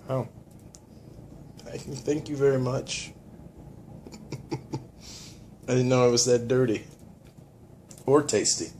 Oh, thank you very much. I didn't know it was that dirty or tasty.